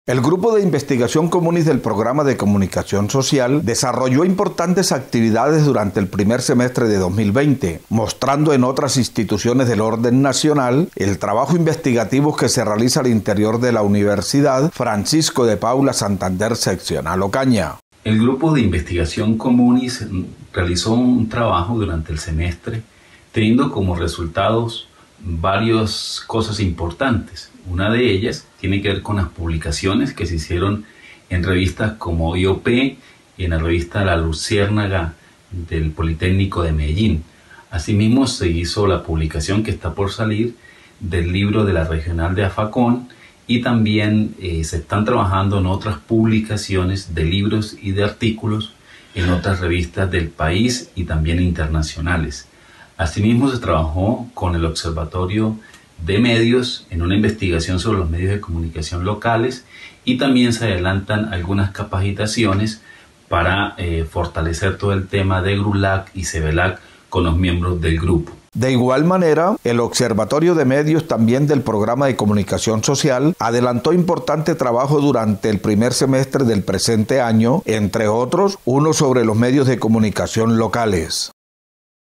El Grupo de Investigación Comunis del Programa de Comunicación Social desarrolló importantes actividades durante el primer semestre de 2020, mostrando en otras instituciones del orden nacional el trabajo investigativo que se realiza al interior de la Universidad Francisco de Paula Santander Seccional Ocaña. El Grupo de Investigación Comunis realizó un trabajo durante el semestre, teniendo como resultados varias cosas importantes. Una de ellas tiene que ver con las publicaciones que se hicieron en revistas como IOP y en la revista La Luciérnaga del Politécnico de Medellín. Asimismo, se hizo la publicación que está por salir del libro de la Regional de Afacón, y también se están trabajando en otras publicaciones de libros y de artículos en otras revistas del país y también internacionales. Asimismo, se trabajó con el Observatorio de Medios en una investigación sobre los medios de comunicación locales, y también se adelantan algunas capacitaciones para fortalecer todo el tema de GRULAC y CEBELAC con los miembros del grupo. De igual manera, el Observatorio de Medios, también del Programa de Comunicación Social, adelantó importante trabajo durante el primer semestre del presente año, entre otros, uno sobre los medios de comunicación locales.